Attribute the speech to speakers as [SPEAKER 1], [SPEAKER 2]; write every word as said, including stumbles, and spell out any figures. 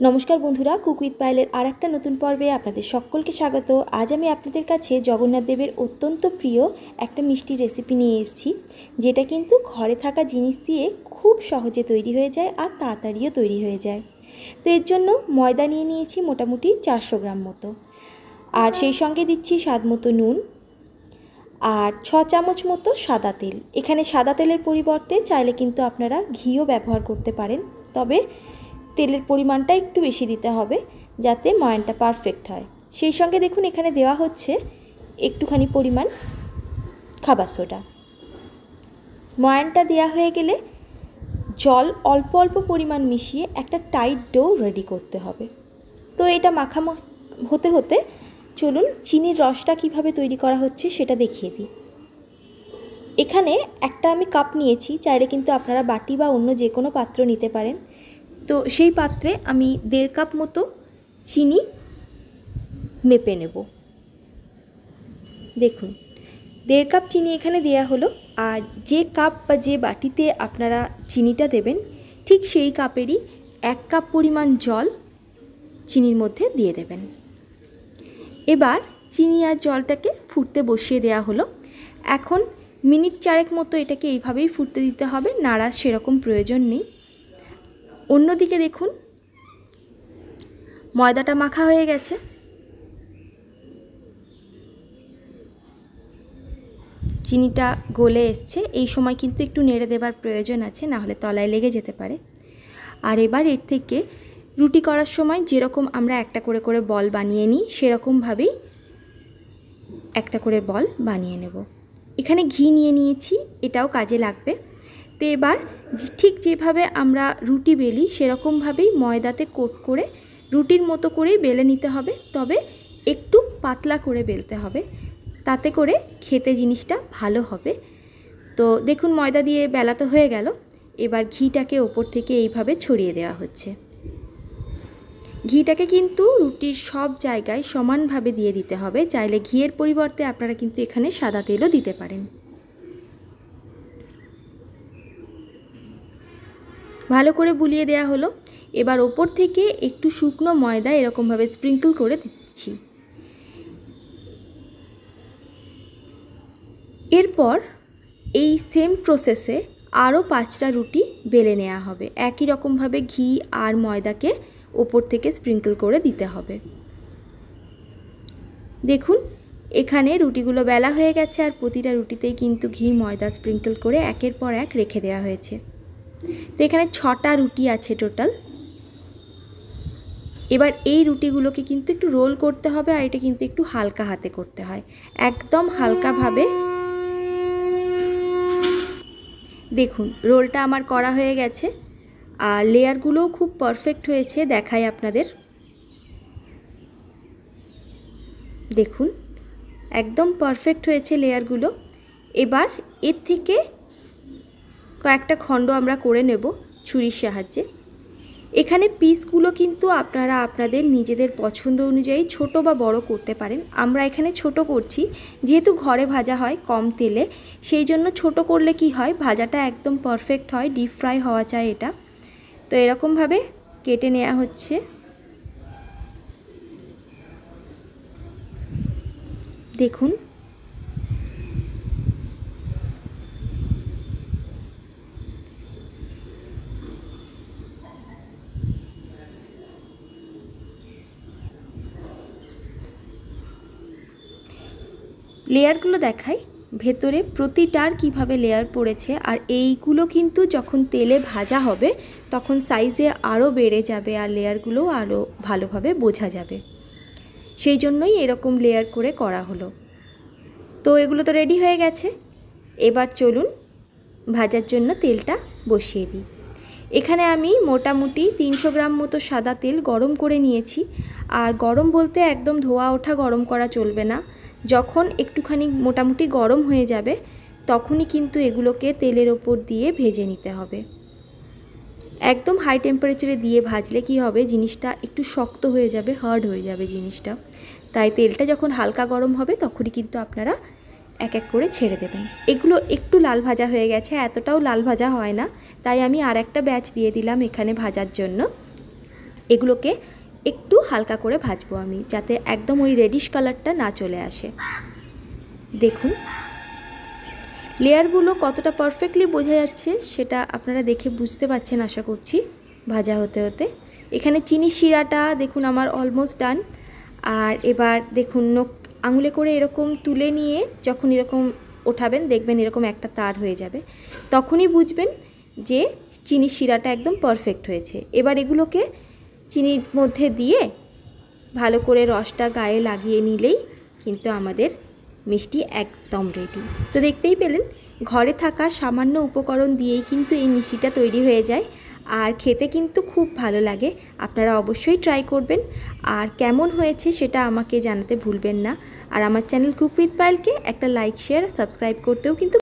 [SPEAKER 1] नमस्कार बंधुरा cook with पायलेर are एक नतून पर्वे आपनादेर सकलके स्वागत। आज आमी आपनादेर काछे जगन्नाथ देवेर अत्यंत प्रिय एक मिष्टि रेसिपि निये एसेछि जेटा किन्तु घरे थाका जिनिस दिये खूब सहजे तैरी हये जाय आर ताड़ाताड़िओ तैरी हये जाय। तो एर जोन्नो मयदा निये नियेछि मोटामुटी चारशो ग्राम मतो आर सेई संगे दिচ্ছি स्वाद मतो नुन और छ चामच मतो सादा तेल। एखाने सादा तेलेर परिवर्ते चाइले किन्तु आपनारा घिओ व्यवहार करते पारेन, तबे तेलेर परिमाणटा एकटू बेशी दिते होबे जाते मयानटा पारफेक्ट हय। सेई संगे देखुन एखाने देওয়া হচ্ছে एकटूखानी परिमाण खाबार सोडा। मयानटा देওয়া হয়ে গেলে जल अल्प अल्प परिमाण मिशिए एक टाइट डो रेडी करते होबे। तो एटा माखा होते होते चलुन चिनिर रसटा किभाबे तैरी करा हच्छे सेटा देखिए दिई। एखाने एकटा आमि काप नियेछि, चाइले किन्तु आपनारा बाटी बा अन्य जे कोनो पात्र निते पारेन। तो सेई पात्रे आमी देड़ कप मतो चीनी मेपे नेब। देखुन देड़ कप चीनी एखाने देया हलो और जे कप बा जे बाटीते आपनारा चीनीटा देबेन ठीक सेई कापेरई एक कप परिमाण जल चीनिर मध्य दिए देबेन। एबार चीनी और जलटाके फुटते बसिए देया हलो। एखन मिनिट चारेक मतो एटाके एइभाবেই फुटते दिते होबे, नाड़ा सेरकम प्रयोजन नेই। अन्यदिके देखुन मयदाटा माखा हये गेছে। चिनिटा गले एসছে, এই সময় কিন্তু একটু নেড়ে দেবার প্রয়োজন আছে, না হলে তলায় লেগে যেতে পারে। আর এবার এর থেকে রুটি করার সময় যেরকম আমরা একটা করে করে বল বানিয়ে নিই সেরকম ভাবেই একটা করে বল বানিয়ে নেব। এখানে ঘি নিয়ে নিয়েছি, এটাও কাজে লাগবে। তো এবার ঠিক যেভাবে আমরা রুটি বেলি সেরকম ভাবেই ময়দাতে কোট করে রুটির মতো করেই বেলে নিতে হবে, তবে একটু পাতলা করে বেলতে হবে, তাতে করে খেতে জিনিসটা ভালো হবে। তো দেখুন ময়দা দিয়ে বেলা তো হয়ে গেল। এবার ঘিটাকে ওপর থেকে এইভাবে ছড়িয়ে দেওয়া হচ্ছে। ঘিটাকে কিন্তু রুটির সব জায়গায় সমানভাবে দিয়ে দিতে হবে। চাইলে ঘিয়ের পরিবর্তে আপনারা কিন্তু এখানে সাদা তেলও দিতে পারেন। ভালো করে বুলিয়ে দেওয়া হলো। এবার ওপর থেকে একটু শুকনো ময়দা এরকম ভাবে স্প্রিঙ্কল করে দিচ্ছি। এরপর এই সেম প্রসেসে আরও পাঁচটা রুটি বেলে নেওয়া হবে। একই রকম ভাবে ঘি আর ময়দাকে ওপর থেকে স্প্রিঙ্কল করে দিতে হবে। দেখুন এখানে রুটিগুলো বেলা হয়ে গেছে আর প্রতিটা রুটিতেই কিন্তু ঘি ময়দা স্প্রিঙ্কল করে একের পর এক রেখে দেওয়া হয়েছে। তো এখানে ছটা রুটি আছে টোটাল। এবার এই রুটিগুলোকে কিন্তু একটু রোল করতে হবে আর এটা কিন্তু একটু হালকা হাতে করতে হয়, একদম হালকাভাবে। দেখুন রোলটা আমার করা হয়ে গেছে আর লেয়ারগুলোও খুব পারফেক্ট হয়েছে, দেখাই আপনাদের। দেখুন একদম পারফেক্ট হয়েছে লেয়ারগুলো। এবার এর থেকে কয়েকটা খণ্ড আমরা করে নেব ছুরির সাহায্যে। এখানে পিসগুলো কিন্তু আপনারা আপনাদের নিজেদের পছন্দ অনুযায়ী ছোট বা বড় করতে পারেন। আমরা এখানে ছোট করছি, যেহেতু ঘরে ভাজা হয় কম তেলে, সেই জন্য ছোট করলে কি হয় ভাজাটা একদম পারফেক্ট হয়, ডিপ ফ্রাই হওয়া চাই এটা। তো এরকমভাবে কেটে নেওয়া হচ্ছে। দেখুন লেয়ারগুলো দেখাই, ভেতরে প্রতিটার কিভাবে লেয়ার পড়েছে। আর এইগুলো কিন্তু যখন তেলে ভাজা হবে তখন সাইজে আরও বেড়ে যাবে আর লেয়ারগুলো আরও ভালোভাবে বোঝা যাবে, সেই জন্যই এরকম লেয়ার করে করা হলো। তো এগুলো তো রেডি হয়ে গেছে। এবার চলুন ভাজার জন্য তেলটা বসিয়ে দিই। এখানে আমি মোটামুটি তিনশো গ্রাম মতো সাদা তেল গরম করে নিয়েছি। আর গরম বলতে একদম ধোয়া ওঠা গরম করা চলবে না, যখন একটুখানি মোটামুটি গরম হয়ে যাবে তখনই কিন্তু এগুলোকে তেলের ওপর দিয়ে ভেজে নিতে হবে। একদম হাই টেম্পারেচারে দিয়ে ভাজলে কি হবে জিনিসটা একটু শক্ত হয়ে যাবে, হার্ড হয়ে যাবে জিনিসটা। তাই তেলটা যখন হালকা গরম হবে তখনই কিন্তু আপনারা এক এক করে ছেড়ে দেবেন। এগুলো একটু লাল ভাজা হয়ে গেছে, এতটাও লাল ভাজা হয় না, তাই আমি আর একটা ব্যাচ দিয়ে দিলাম এখানে ভাজার জন্য। এগুলোকে একটু হালকা করে ভাজবো আমি, যাতে একদম ওই রেডিশ কালারটা না চলে আসে। দেখুন লেয়ারগুলো কতটা পারফেক্টলি বোঝা যাচ্ছে সেটা আপনারা দেখে বুঝতে পারছেন আশা করছি ভাজা হতে হতে। এখানে চিনি শিরাটা দেখুন আমার অলমোস্ট ডান। আর এবার দেখুন নখ আঙুলে করে এরকম তুলে নিয়ে যখন এরকম ওঠাবেন দেখবেন এরকম একটা তার হয়ে যাবে, তখনই বুঝবেন যে চিনি শিরাটা একদম পারফেক্ট হয়েছে। এবার এগুলোকে চিনির মধ্যে দিয়ে ভালো করে রসটা গায়ে লাগিয়ে নিলেই কিন্তু আমাদের মিষ্টি একদম রেডি। তো দেখতেই পেলেন ঘরে থাকা সামান্য উপকরণ দিয়েই কিন্তু এই মিষ্টিটা তৈরি হয়ে যায়, আর খেতে কিন্তু খুব ভালো লাগে। আপনারা অবশ্যই ট্রাই করবেন, আর কেমন হয়েছে সেটা আমাকে জানাতে ভুলবেন না। আর আমার চ্যানেল কুক উইথ পায়েলকে একটা লাইক শেয়ার সাবস্ক্রাইব করতেও কিন্তু